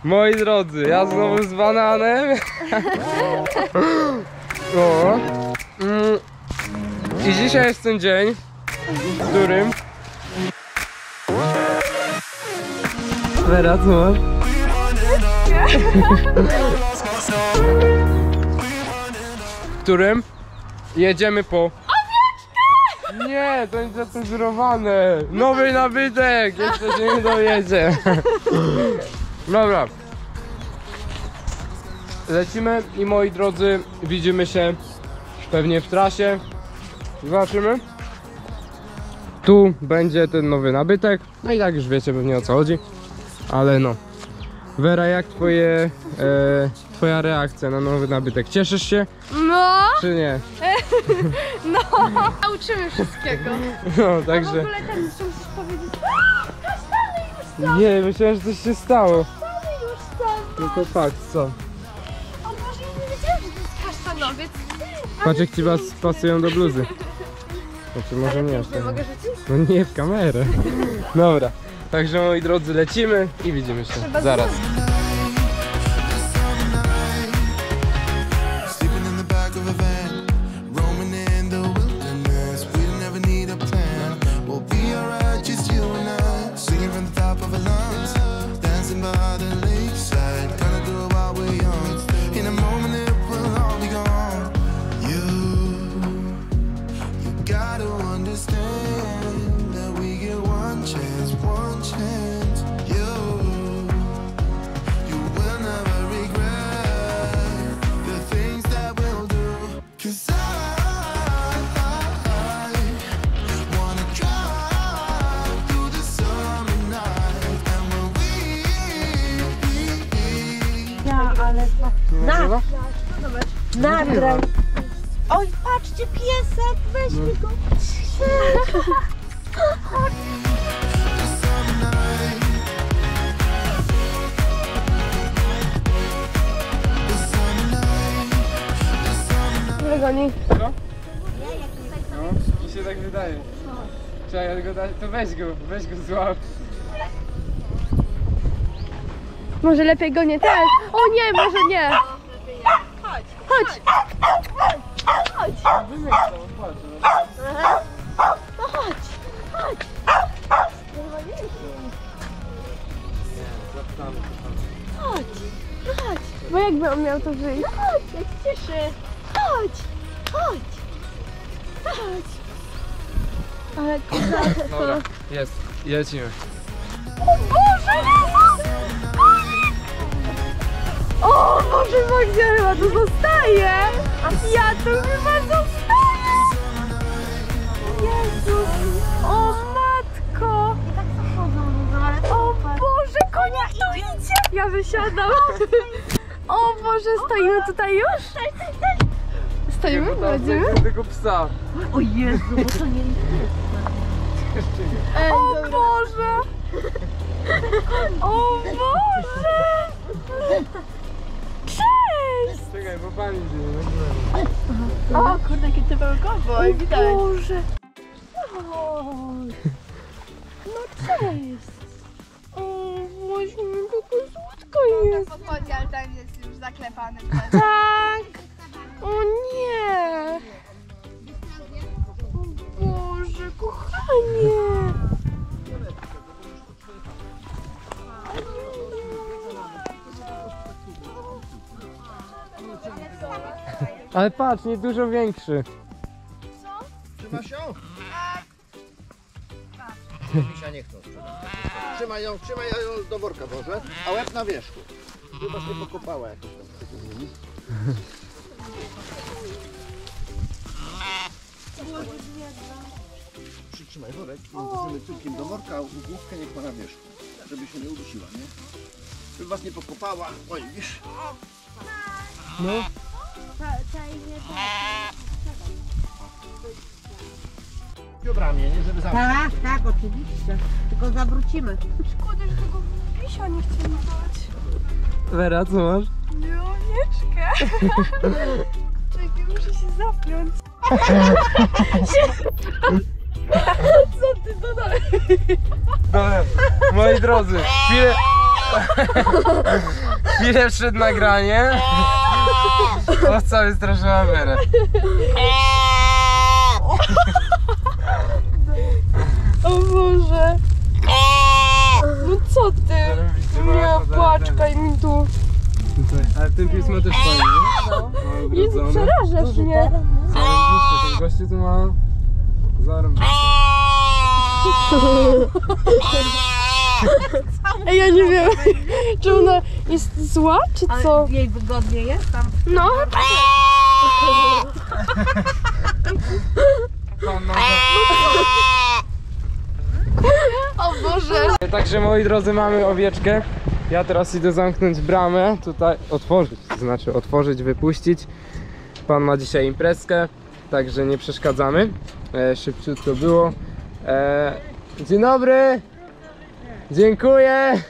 Moi drodzy, ja znowu z bananem. O. I dzisiaj jest ten dzień, w którym... Wera, co masz? W którym jedziemy po... Nie, to jest zacenzurowane. Nowy nabytek, jeszcze się nie dojedzie. Dobra. Lecimy i moi drodzy, widzimy się pewnie w trasie. Zobaczymy. Tu będzie ten nowy nabytek. No i tak już wiecie pewnie o co chodzi. Ale no. Wera, jak twoja reakcja na nowy nabytek? Cieszysz się? No! Czy nie? No! Nauczymy wszystkiego. No, także... A w ogóle ten, co musisz powiedzieć? Nie, myślałem, że coś się stało. Już tam. No to fakt, co? O Boże, ja nie wiedziałam, że to jest kasztanowiec. Patrz jak ci was pasują do bluzy. Znaczy może nie. Nie mogę rzucić? No nie, w kamerę. Dobra, także moi drodzy, lecimy i widzimy się zaraz. Nagraj. Oj, patrzcie, piesek, weźmy go. Wygoni. Co? No, mi się tak wydaje. Trzeba ja go dać, to weź go złap. Może lepiej go nie ten. O nie, może nie. Chodź. Chodź. Chodź. No chodź. Chodź. Chodź. Chodź. Bo jakby on miał to wyjść. No chodź, jak cieszy. Chodź. Chodź. Chodź. Ale kurwa, Dobra, jest, lecimy. O Boże! O Boże, Magdzie, chyba to zostaje! Ja tu chyba zostaję! Jezus! O matko! O Boże, konik tu idzie! Ja wysiadam! O Boże, stoimy tutaj już? Stoimy? Będziemy? Tego psa. O Jezu, bo to nie... O Boże! O Boże! Cześć! Czekaj, bo pani idzie. O kurde, jaki ty był cowboy, widać. Boże! Oj. No cześć! O Boże, jaka słodka jest! Podchodzi, ale ten jest już zaklepany. Tak! O nie! O Boże, kochanie! Ale patrz, nie dużo większy. Trzymasz ją? Misia nie chcą sprzedać. Trzymaj ją do worka może, a łeb na wierzchu. Chyba się pokopała jakoś tam. Przytrzymaj worek i włożymy tyłkiem do worka, a główkę niech ma na wierzchu. Żeby się nie udusiła, nie? Żeby was nie pokopała. Oj, wiesz. No. Biobramię, nie? Żeby zamknąć. Tak, tak, oczywiście. Tylko zawrócimy. Szkoda, że tego pisia nie chcemy dać. Wera, co masz? Mionieczkę. Czekaj, muszę się zapiąć. Co ty dodałeś? Dobra, moi drodzy, chwilę... Chwilę przed nagraniem owca wystraszyła Werę. O Boże. No co ty? Nie, płaczkaj mi tu. Ale ten pies ma też fajnie, nie? Jezu, przerażasz mnie. Zarąbiście, ten gościu tu ma... Zarąbiście. Ej, ja nie wiem, czy ona jest zła, czy co? Jej wygodnie jest tam. No, o Boże. Także moi drodzy, mamy owieczkę. Ja teraz idę zamknąć bramę, tutaj otworzyć, to znaczy otworzyć, wypuścić. Pan ma dzisiaj imprezkę, także nie przeszkadzamy. Szybciutko było. Dzień dobry! Dziękuję!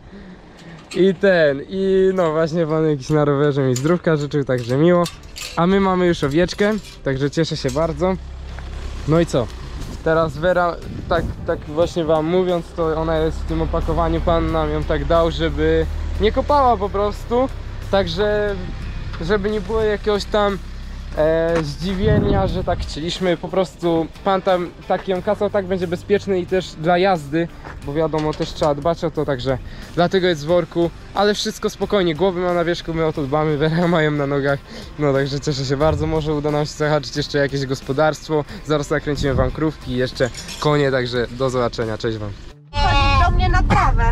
I no właśnie pan jakiś na rowerze mi zdrówka życzył, także miło. A my mamy już owieczkę, także cieszę się bardzo. No i co? Teraz Wera, tak właśnie wam mówiąc, to ona jest w tym opakowaniu, pan nam ją tak dał, żeby nie kopała po prostu. Także żeby nie było jakiegoś tam zdziwienia, że tak chcieliśmy, po prostu pan tam tak ją kazał, tak będzie bezpieczny i też dla jazdy, bo wiadomo, też trzeba dbać o to, także dlatego jest w worku, ale wszystko spokojnie, głowy ma na wierzchu, my o to dbamy, Wera ma ją na nogach, no także cieszę się bardzo, może uda nam się zahaczyć jeszcze jakieś gospodarstwo, zaraz nakręcimy wam krówki i jeszcze konie, także do zobaczenia, cześć wam. Chodzi do mnie na trawę.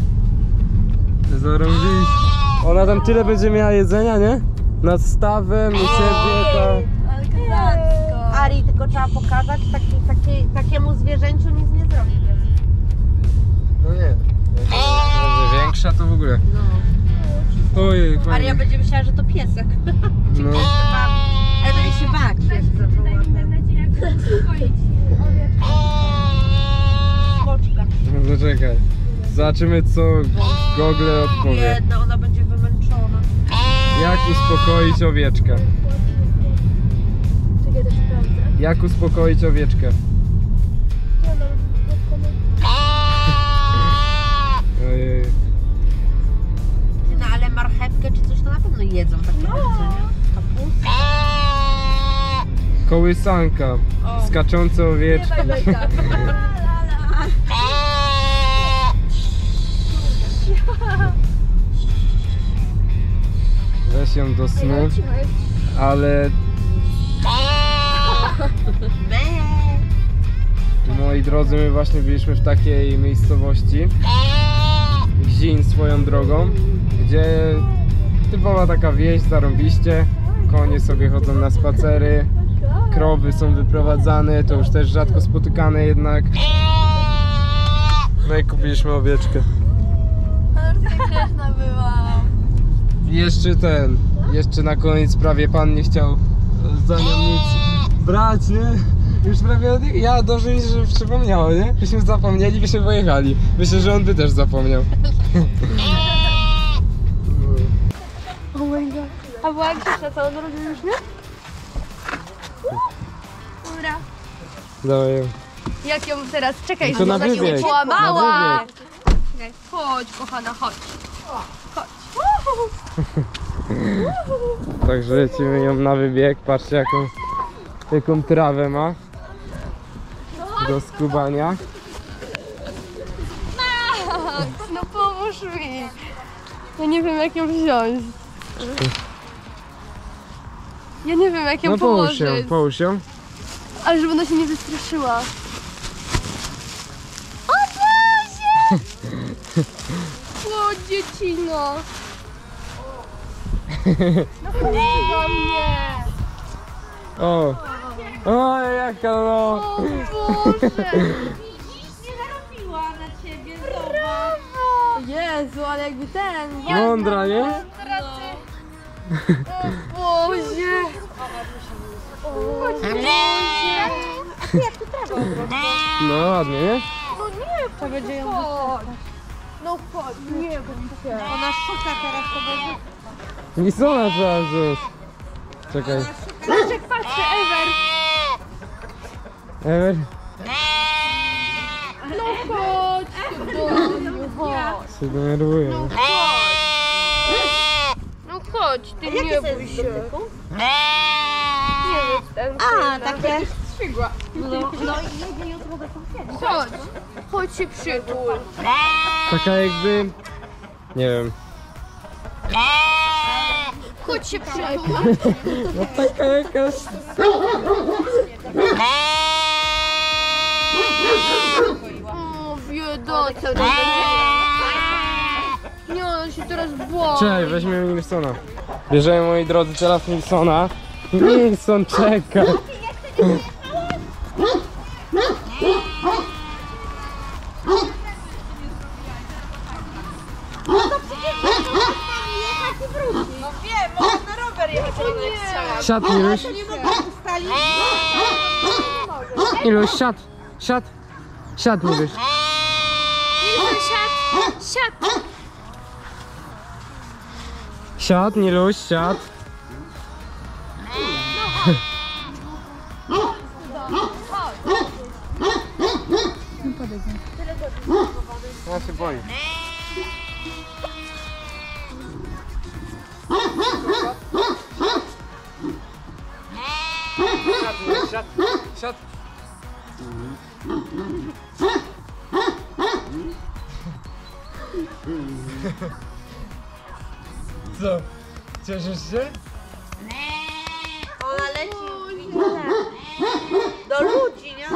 Zarąbić. Ona tam tyle będzie miała jedzenia, nie? Nad stawem, u siebie, tak. Ari, tylko trzeba pokazać, takiemu zwierzęciu nic nie zrobi. No nie. Jak będzie większa, to w ogóle. Ojej, fajnie. Aria będzie myślała, że to piesek. No. Ale będzie się bać jeszcze. Boczka. No czekaj. Zobaczymy, co Google odpowie. Jedna, ona będzie wymęczona. Jak uspokoić owieczkę? Czekaj, też sprawdzę. Jak uspokoić owieczkę? Ojej. No ale marchewkę czy coś to na pewno jedzą takie rzeczy, nie? Kapustę. Kołysanka. Skaczące owieczki. Weź ją do snu, ale moi drodzy, my właśnie byliśmy w takiej miejscowości, Gzin swoją drogą, gdzie typowa taka wieś, zarąbiście, konie sobie chodzą na spacery, krowy są wyprowadzane, to już też rzadko spotykane jednak. No i kupiliśmy owieczkę. Grzeczna była. Jeszcze na koniec prawie pan nie chciał za nią nic brać, nie? Już prawie ja dobrze mi się, że przypomniało, nie? Byśmy zapomnieli, byśmy pojechali. Myślę, że on by też zapomniał. Oh my god. A była grzeczna, co on robił już, nie? Ura. Dawaj ją. Jak ją teraz, czekaj, To na wybieg. się połamała. Na wybieg. Chodź, kochana, chodź. Chodź. Także lecimy ją na wybieg. Patrzcie jaką trawę ma do skubania. No pomóż mi. Ja nie wiem, jak ją wziąć. Ja nie wiem, jak ją No położyć. połóż ją. Ale żeby ona się nie wystraszyła. O Boże! O dziecino! No chodź do mnie! O, jaka no! O Boże! Nie zarobiła na ciebie, zobacz. O Jezu, ale jakby ten... Mądra, nie? O Boże! O Boże! No ładnie, nie? No nie, to będzie ją wystraszyć. No chodź, nie bój się. Ona szuka teraz, to będzie... Wisona trzeba wziąć. Czekaj. Leszek, patrzcie, Ewer! Ewer? No chodź tu do mnie. Się denerwuję. No chodź, ty nie bój się. Nie jestem. A, takie... Chodź, chodź się przytul. Taka jakby... Nie wiem. Chodź się przytul. No taka jakaś... O, biedaca. Nie, on się teraz boi. Cześć, weźmiemy Nilsona. Bierzemy, moi drodzy, teraz Nilsona. Nilson, czekaj. No wiem, można na rower jechać, jak chciała. Siad, Niluś. Nie mogę ustalić. Niluś, siad. Siad. Siad, Niluś. Siad. Siad, Niluś, siad. Ja się boję. Siad, siad. Co? Cieszysz się? Ona leci już do ludzi, nie?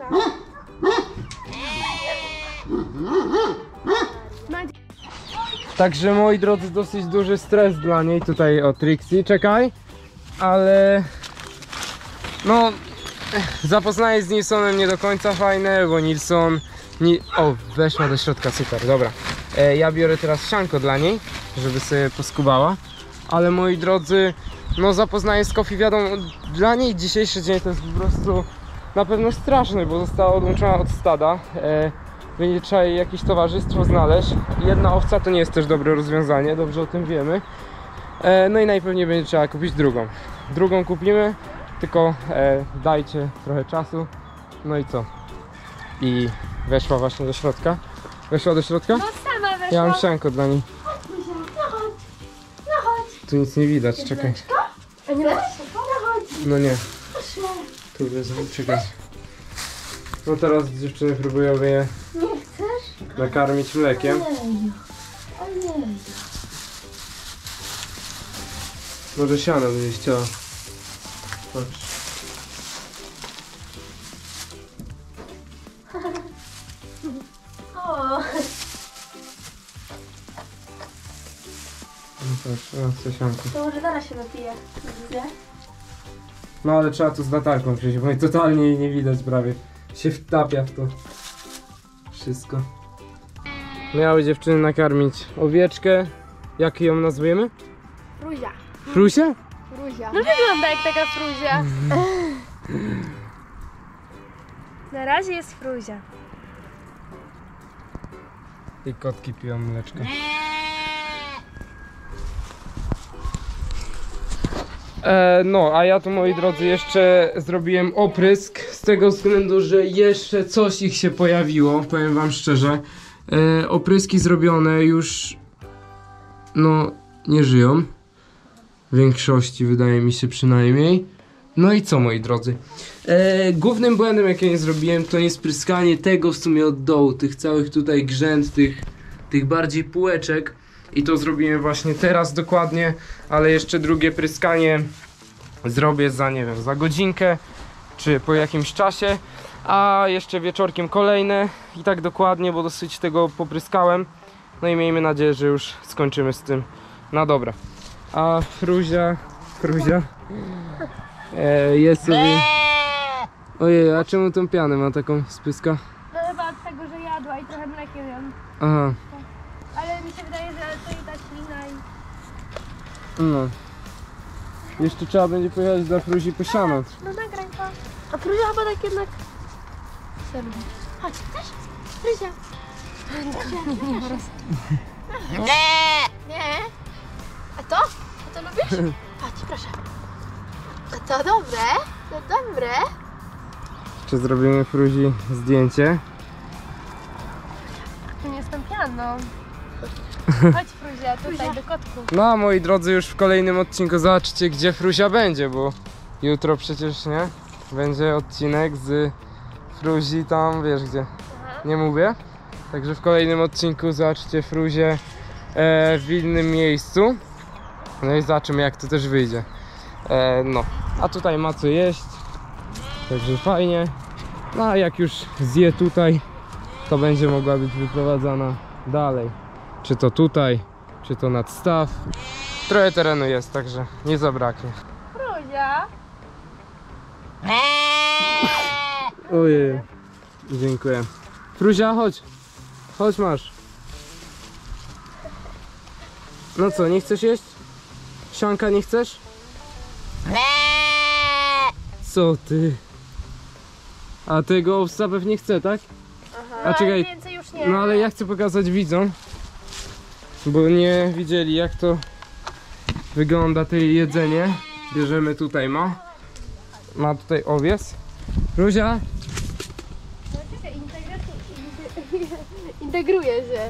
Także, moi drodzy, dosyć duży stres dla niej tutaj o Trixie, czekaj, ale no zapoznanie z Nilsonem nie do końca fajne, bo Nilson o, weszła do środka, super, dobra. Ja biorę teraz sianko dla niej, żeby sobie poskubała, ale moi drodzy, no zapoznanie z Kofi, wiadomo, dla niej dzisiejszy dzień to jest po prostu na pewno straszny, bo została odłączona od stada. Będzie trzeba jej jakieś towarzystwo znaleźć. Jedna owca to nie jest też dobre rozwiązanie, dobrze o tym wiemy. No i najpewniej będzie trzeba kupić drugą. Drugą kupimy, tylko dajcie trochę czasu. No i co? I weszła właśnie do środka. Weszła do środka? No sama weszła. Ja mam sianko dla niej. No chodź. No chodź. Tu nic nie widać, czekaj. A nie chodź. No chodź. No nie, Proszę. tu wezmę, czekaj. No teraz dziewczyny próbują je Nie chcesz? nakarmić mlekiem. Ojej. Może siano będzie chciała. Patrz. O. No patrz, ona chce sianko. To może zaraz się napije. Widzę. No ale trzeba tu z latarką przyjść, bo totalnie jej nie widać prawie. Się wtapia w to wszystko. Miały dziewczyny nakarmić owieczkę. Jak ją nazwiemy? Fruzia. Frusia? Fruzia. No wygląda jak taka fruzia. Na razie jest fruzia. I kotki piją mleczko. No, a ja tu, moi drodzy, jeszcze zrobiłem oprysk z tego względu, że jeszcze coś ich się pojawiło, powiem wam szczerze. Opryski zrobione już, no, nie żyją. W większości, wydaje mi się przynajmniej. No i co, moi drodzy? Głównym błędem, jaki nie zrobiłem, to nie spryskanie tego w sumie od dołu, tych całych tutaj grzęt, tych bardziej półeczek. I to zrobiłem właśnie teraz dokładnie, ale jeszcze drugie pryskanie zrobię za, nie wiem, za godzinkę, czy po jakimś czasie. A jeszcze wieczorkiem kolejne i tak dokładnie, bo dosyć tego popryskałem. No i miejmy nadzieję, że już skończymy z tym na dobre. A Fruzia jest sobie... Ojej, a czemu tą pianę ma taką spyska? No chyba od tego, że jadła i trochę mlekiem ją. Aha, Ale mi się wydaje, że to i ta ślina i... no. Jeszcze trzeba będzie pojechać dla Fruzi po siano. No nagraj to. A Fruzia chyba tak jednak... Serdy. Chodź, chcesz? Fruzia. Nie. A to? A to lubisz? Chodź, proszę. A to dobre? To dobre? Jeszcze zrobimy Fruzi zdjęcie. To nie jest tam piana. no. Chodź Fruzia, tutaj do kotku. No a moi drodzy, już w kolejnym odcinku zobaczcie, gdzie Fruzia będzie, bo jutro przecież nie będzie odcinek z Fruzi tam, wiesz gdzie, nie mówię. Także w kolejnym odcinku zobaczcie Fruzię w innym miejscu. No i zobaczymy, jak to też wyjdzie. No, a tutaj ma co jeść, także fajnie. No a jak już zje tutaj, to będzie mogła być wyprowadzana dalej. Czy to tutaj, czy to nad staw. Trochę terenu jest, także nie zabraknie. Fruzia. Ojej, dziękuję. Fruzia, chodź. Chodź, masz. No co, nie chcesz jeść? Sianka nie chcesz? Co ty? A tego owsa pewnie chce, tak? A czekaj, Więcej już nie. no ale ja chcę pokazać widzom, bo nie widzieli, jak to wygląda to jedzenie. Bierzemy tutaj, ma tutaj owiec. Fruzia, Integruje się.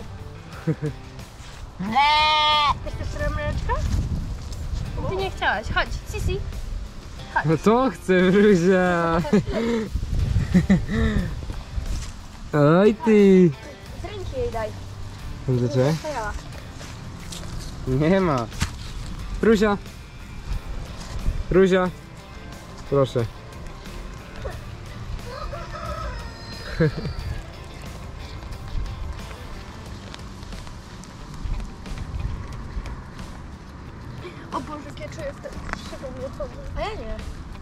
Chcesz też rameczka? Ty nie chciałaś. Chodź, Sisi. no to chcę, Fruzia. Oj ty. Z ręki jej daj. Widzicie? Stajała. Nie ma. Fruzia. Fruzia. Proszę. O Boże, jak ja czuję wtedy szybą mnie chodzą. A ja nie.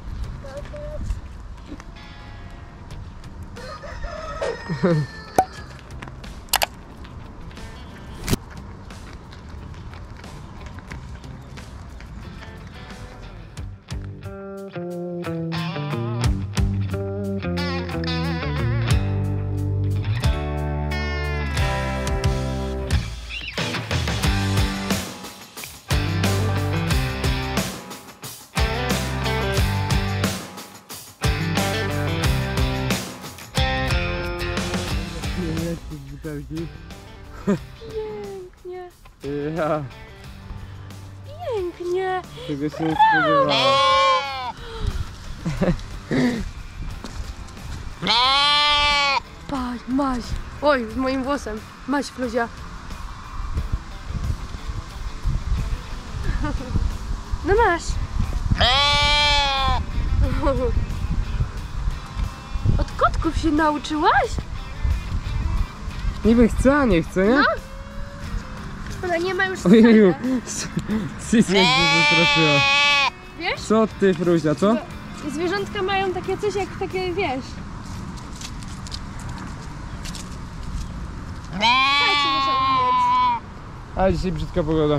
Pięknie. Ja Pięknie. tego się nie spodziewałem. Patrz, maś. Oj, z moim włosem. Maś, Fruzia. No masz. Od kotków się nauczyłaś? Niby chce, a nie chce, nie? Ona nie ma już Ojeju, serca. Sisi się wystraszyła. Wiesz? Co ty, Fruzia, co? Zwierzątka mają takie coś jak takie, wiesz. Słuchajcie, muszę umieć. Ale dzisiaj brzydka pogoda.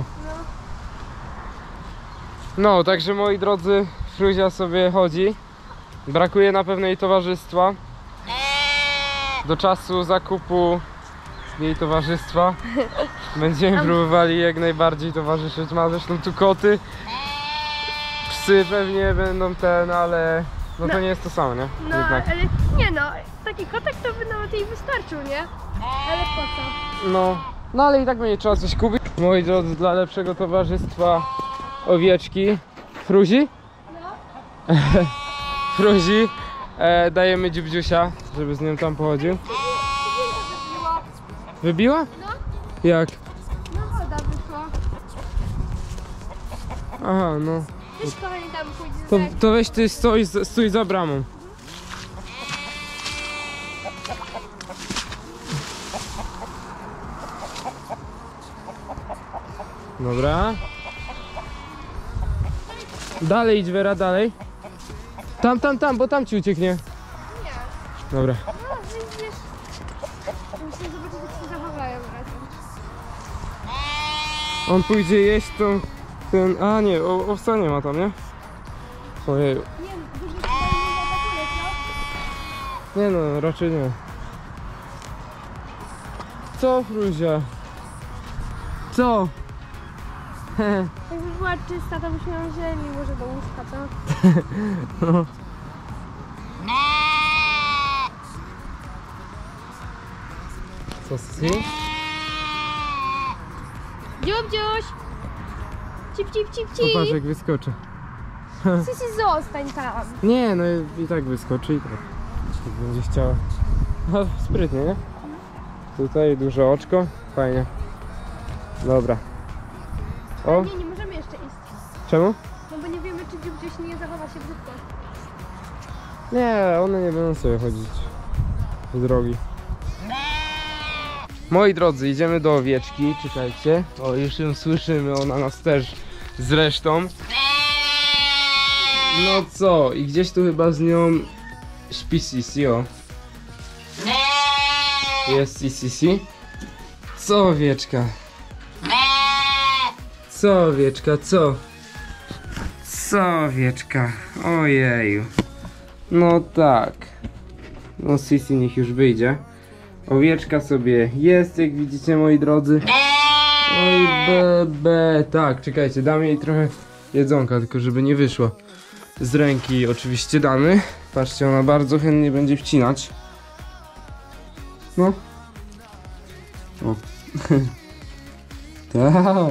No, także moi drodzy, Fruzia sobie chodzi. Brakuje na pewno jej towarzystwa. Do czasu zakupu jej towarzystwa będziemy próbowali jak najbardziej towarzyszyć. Ma zresztą tu koty. Psy pewnie będą ale no to nie jest to samo, nie? No, Jednak. ale nie no, taki kotek to by nawet jej wystarczył, nie? Ale po co? No ale i tak będzie trzeba coś kupić. Moi drodzy, dla lepszego towarzystwa owieczki Fruzi? No. Fruzi dajemy dziubdziusia, żeby z nią tam pochodził. Wybiła? No. Jak? No woda wyszła. Aha, no. Wiesz, kochani, tam pójdzie To weź ty stój za bramą. Dobra. Dalej idź, Wera, dalej. Tam, bo tam ci ucieknie. Nie. Dobra. No, widzisz. Muszę zobaczyć, jak się zachowają razem. On pójdzie jeść ten... A nie, owca nie ma tam, nie? Ojeju. Nie, dużo się nie atakuje, co? Nie no, raczej nie. Co, Fruzia? Co? Jakby była czysta, to byśmy ją wzięli może do łóżka, co? No. Co, Sisi? Dziubdziuś! Cip, cip, cip, Popatrz cip! jak wyskoczy. Sisi, zostań tam! Nie, no i tak wyskoczy i tak. Jak będzie chciała. No sprytnie, nie? Tutaj duże oczko. Fajnie. Dobra. O, Nie możemy jeszcze iść. czemu? No bo nie wiemy, czy Dziubdziuś nie zachowa się brzydko. Nie, one nie będą sobie chodzić z drogi. Moi drodzy, idziemy do owieczki, czekajcie. O, już ją słyszymy, ona nas też zresztą. No co, i gdzieś tu chyba z nią śpi Sisi, o. Jest Sisi. Co owieczka? Co owieczka, co? Co owieczka? Ojeju. No tak. No Sisi niech już wyjdzie. Owieczka sobie jest, jak widzicie moi drodzy. Oj bebe. Tak, czekajcie, dam jej trochę jedzonka, tylko żeby nie wyszło z ręki. Oczywiście damy. Patrzcie, ona bardzo chętnie będzie wcinać. No. O. Tak.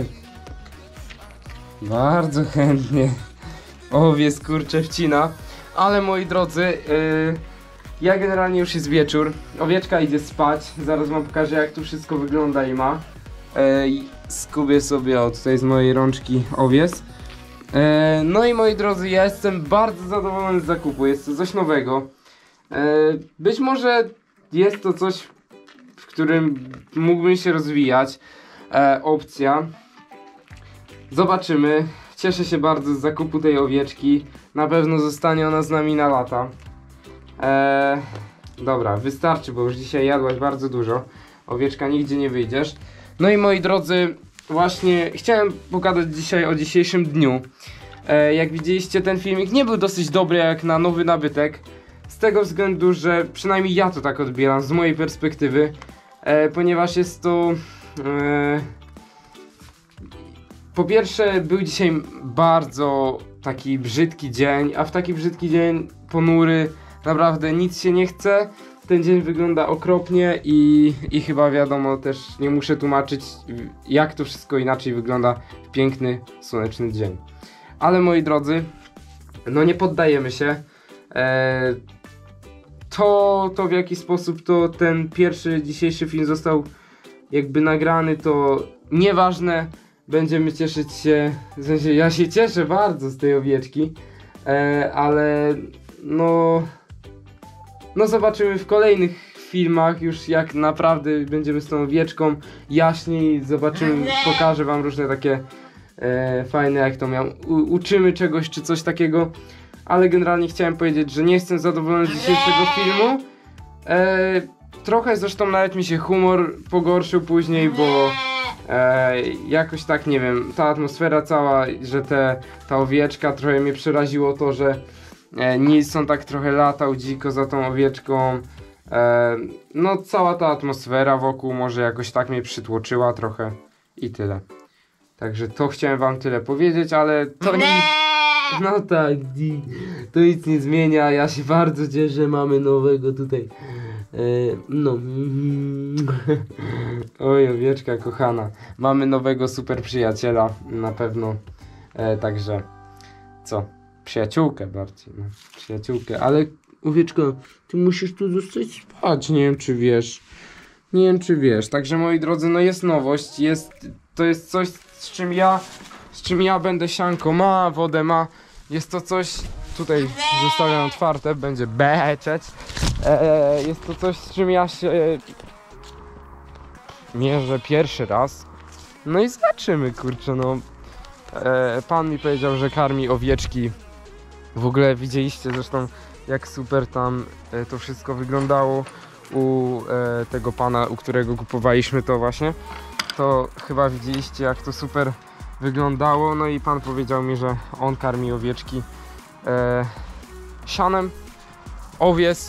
Bardzo chętnie. Owiec kurczę wcina. Ale moi drodzy, ja generalnie już jest wieczór. Owieczka idzie spać. Zaraz wam pokażę jak tu wszystko wygląda i ma. Skubię sobie o tutaj z mojej rączki owiec. No i moi drodzy, ja jestem bardzo zadowolony z zakupu. Jest to coś nowego. Być może jest to coś, w którym mógłbym się rozwijać. Opcja. Zobaczymy. Cieszę się bardzo z zakupu tej owieczki. Na pewno zostanie ona z nami na lata. Dobra, wystarczy, bo już dzisiaj jadłaś bardzo dużo. Owieczka, nigdzie nie wyjdziesz. No i moi drodzy, właśnie chciałem pokazać dzisiaj o dzisiejszym dniu. Jak widzieliście, ten filmik nie był dosyć dobry jak na nowy nabytek. Z tego względu, że przynajmniej ja to tak odbieram z mojej perspektywy. Ponieważ jest to... Po pierwsze, był dzisiaj bardzo taki brzydki dzień, a w taki brzydki dzień ponury, naprawdę nic się nie chce. Ten dzień wygląda okropnie i chyba wiadomo też, nie muszę tłumaczyć jak to wszystko inaczej wygląda w piękny, słoneczny dzień. Ale moi drodzy, no nie poddajemy się. To w jaki sposób to ten pierwszy dzisiejszy film został jakby nagrany, to nieważne. Będziemy cieszyć się, w sensie ja się cieszę bardzo z tej owieczki, ale no zobaczymy w kolejnych filmach już jak naprawdę będziemy z tą owieczką jaśniej, zobaczymy, pokażę wam różne takie fajne jak to miał, uczymy czegoś czy coś takiego, ale generalnie chciałem powiedzieć, że nie jestem zadowolony z dzisiejszego filmu. Trochę zresztą nawet mi się humor pogorszył później, bo jakoś tak, nie wiem, ta atmosfera cała, że ta owieczka, trochę mnie przeraziło to, że Nilsson tak trochę latał dziko za tą owieczką. No cała ta atmosfera wokół może jakoś tak mnie przytłoczyła trochę i tyle. Także to chciałem wam tyle powiedzieć, ale to nie... No tak, to nic nie zmienia, ja się bardzo cieszę, mamy nowego tutaj. No. Oj, owieczka kochana. Mamy nowego super przyjaciela, na pewno. Także, co? Przyjaciółkę bardziej, no. Przyjaciółkę, ale owieczka, ty musisz tu zostać spać, nie wiem czy wiesz. Nie wiem czy wiesz, także moi drodzy, no jest nowość, to jest coś z czym ja będę sianko ma, wodę ma. Jest to coś, tutaj zostawiam otwarte, będzie beczeć. Jest to coś, z czym ja się mierzę pierwszy raz. No i zobaczymy, kurczę, no. Pan mi powiedział, że karmi owieczki. W ogóle widzieliście zresztą, jak super tam to wszystko wyglądało u tego pana, u którego kupowaliśmy to właśnie. To chyba widzieliście, jak to super wyglądało. No i pan powiedział mi, że on karmi owieczki sianem, owiec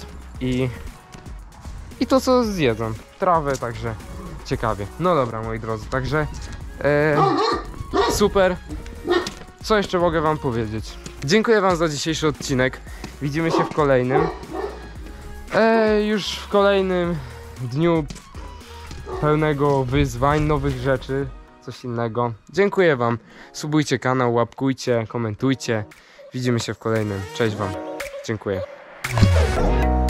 i to co zjedzą, trawę, także ciekawie. No dobra moi drodzy, także super. Co jeszcze mogę wam powiedzieć? Dziękuję wam za dzisiejszy odcinek. Widzimy się w kolejnym. Już w kolejnym dniu pełnego wyzwań, nowych rzeczy. coś innego. Dziękuję wam. Subujcie kanał, łapkujcie, komentujcie. Widzimy się w kolejnym. Cześć wam. Dziękuję.